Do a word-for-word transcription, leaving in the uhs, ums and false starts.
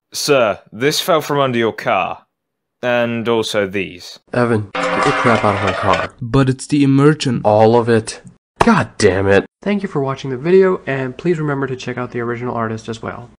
Sir, this fell from under your car. And also these. Evan, get your crap out of my car. But it's the immersion. All of it. God damn it. Thank you for watching the video, and please remember to check out the original artist as well.